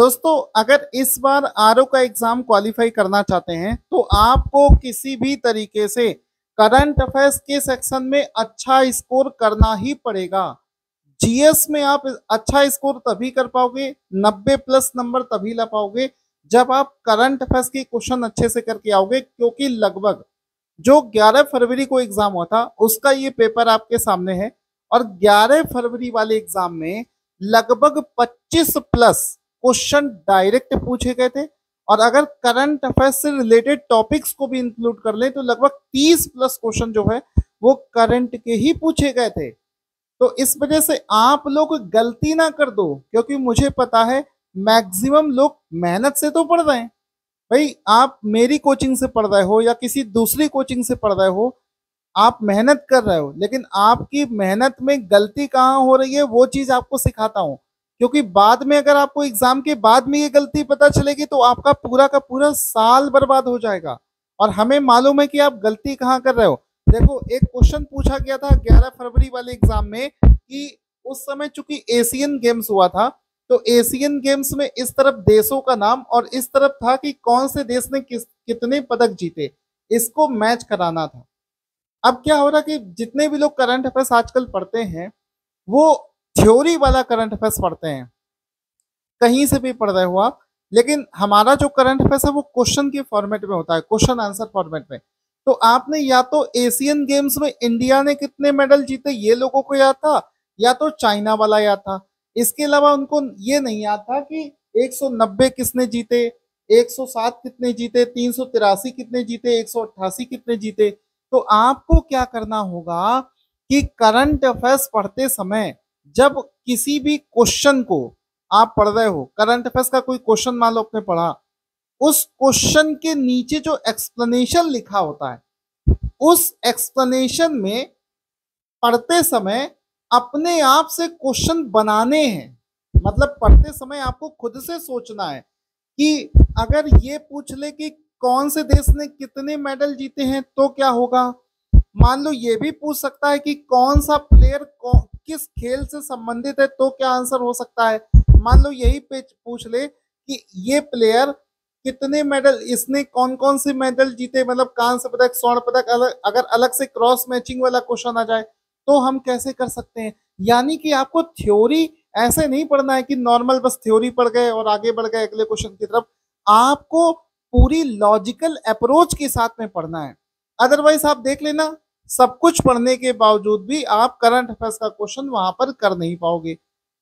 दोस्तों अगर इस बार आरओ का एग्जाम क्वालिफाई करना चाहते हैं तो आपको किसी भी तरीके से करंट अफेयर्स के सेक्शन में अच्छा स्कोर करना ही पड़ेगा। जीएस में आप अच्छा स्कोर तभी कर पाओगे, 90 प्लस नंबर तभी ला पाओगे जब आप करंट अफेयर्स के क्वेश्चन अच्छे से करके आओगे, क्योंकि लगभग जो 11 फरवरी को एग्जाम हुआ था उसका ये पेपर आपके सामने है और 11 फरवरी वाले एग्जाम में लगभग 25 प्लस क्वेश्चन डायरेक्ट पूछे गए थे और अगर करंट अफेयर्स से रिलेटेड टॉपिक्स को भी इंक्लूड कर ले तो लगभग 30 प्लस क्वेश्चन जो है वो करंट के ही पूछे गए थे। तो इस वजह से आप लोग गलती ना कर दो, क्योंकि मुझे पता है मैक्सिमम लोग मेहनत से तो पढ़ रहे हैं। भाई आप मेरी कोचिंग से पढ़ रहे हो या किसी दूसरी कोचिंग से पढ़ रहे हो, आप मेहनत कर रहे हो, लेकिन आपकी मेहनत में गलती कहाँ हो रही है वो चीज आपको सिखाता हूँ। क्योंकि बाद में अगर आपको एग्जाम के बाद में ये गलती पता चलेगी तो आपका पूरा का पूरा साल बर्बाद हो जाएगा और हमें मालूम है कि आप गलती कहाँ कर रहे हो। देखो एक क्वेश्चन पूछा गया था 11 फरवरी वाले एग्जाम में कि उस समय चूंकि एशियन गेम्स हुआ था तो एशियन गेम्स में इस तरफ देशों का नाम और इस तरफ था कि कौन से देश ने कितने पदक जीते, इसको मैच कराना था। अब क्या हो रहा कि जितने भी लोग करंट अफेयर्स आजकल पढ़ते हैं वो थ्योरी वाला करंट अफेयर्स पढ़ते हैं, कहीं से भी पढ़ रहे हो आप, लेकिन हमारा जो करंट अफेयर्स है वो क्वेश्चन के फॉर्मेट में होता है, क्वेश्चन आंसर फॉर्मेट में। तो आपने या तो एशियन गेम्स में इंडिया ने कितने मेडल जीते ये लोगों को याद था, या तो चाइना वाला याद था। इसके अलावा उनको ये नहीं याद था कि 190 किसने जीते, 107 कितने जीते, 383 कितने जीते, 188 कितने जीते। तो आपको क्या करना होगा कि करंट अफेयर्स पढ़ते समय जब किसी भी क्वेश्चन को आप पढ़ रहे हो, करंट अफेयर्स का कोई क्वेश्चन मान लो आपने पढ़ा, उस क्वेश्चन के नीचे जो एक्सप्लेनेशन लिखा होता है उस एक्सप्लेनेशन में पढ़ते समय अपने आप से क्वेश्चन बनाने हैं। मतलब पढ़ते समय आपको खुद से सोचना है कि अगर ये पूछ ले कि कौन से देश ने कितने मेडल जीते हैं तो क्या होगा। मान लो ये भी पूछ सकता है कि कौन सा प्लेयर किस खेल से संबंधित है तो क्या आंसर हो सकता है। मान लो यही पे पूछ ले कि ये प्लेयर कितने मेडल, इसने कौन कौन से मेडल जीते, मतलब कांस्य पदक, स्वर्ण पदक, अगर अलग से क्रॉस मैचिंग वाला क्वेश्चन आ जाए तो हम कैसे कर सकते हैं। यानी कि आपको थ्योरी ऐसे नहीं पढ़ना है कि नॉर्मल बस थ्योरी पढ़ गए और आगे बढ़ गए अगले क्वेश्चन की तरफ, आपको पूरी लॉजिकल अप्रोच के साथ में पढ़ना है। अदरवाइज आप देख लेना सब कुछ पढ़ने के बावजूद भी आप करंट अफेयर्स का क्वेश्चन वहां पर कर नहीं पाओगे।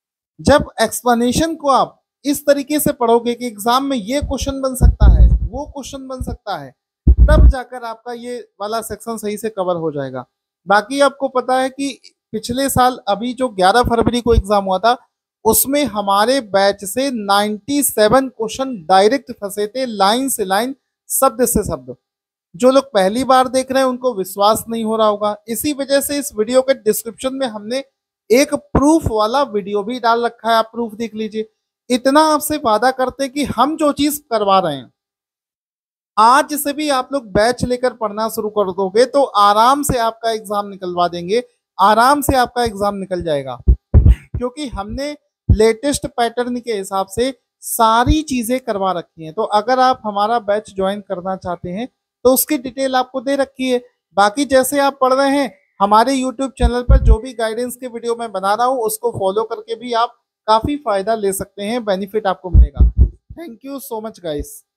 जब एक्सप्लेनेशन को आप इस तरीके से पढ़ोगे कि एग्जाम में ये क्वेश्चन बन सकता है, वो क्वेश्चन बन सकता है, तब जाकर आपका ये वाला सेक्शन सही से कवर हो जाएगा। बाकी आपको पता है कि पिछले साल अभी जो 11 फरवरी को एग्जाम हुआ था उसमें हमारे बैच से 97 क्वेश्चन डायरेक्ट फंसे थे, लाइन से लाइन, शब्द से शब्द। जो लोग पहली बार देख रहे हैं उनको विश्वास नहीं हो रहा होगा, इसी वजह से इस वीडियो के डिस्क्रिप्शन में हमने एक प्रूफ वाला वीडियो भी डाल रखा है, आप प्रूफ देख लीजिए। इतना आपसे वादा करते हैं कि हम जो चीज करवा रहे हैं आज से भी आप लोग बैच लेकर पढ़ना शुरू कर दोगे तो आराम से आपका एग्जाम निकलवा देंगे, आराम से आपका एग्जाम निकल जाएगा, क्योंकि हमने लेटेस्ट पैटर्न के हिसाब से सारी चीजें करवा रखी हैं। तो अगर आप हमारा बैच ज्वाइन करना चाहते हैं तो उसकी डिटेल आपको दे रखी है। बाकी जैसे आप पढ़ रहे हैं हमारे यूट्यूब चैनल पर जो भी गाइडेंस के वीडियो मैं बना रहा हूँ उसको फॉलो करके भी आप काफी फायदा ले सकते हैं, बेनिफिट आपको मिलेगा। Thank you so much guys.